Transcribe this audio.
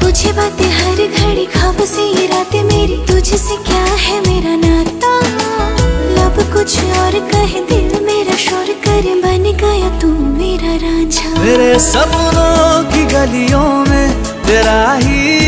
तुझे बातें हर घड़ी, ख्वाब से ये रातें मेरी, तुझसे क्या है मेरा नाता। लब कुछ और कहे, दिल मेरा शोर करे, बन गया तू मेरा रांझा। मेरे सपनों की गलियों में तेरा ही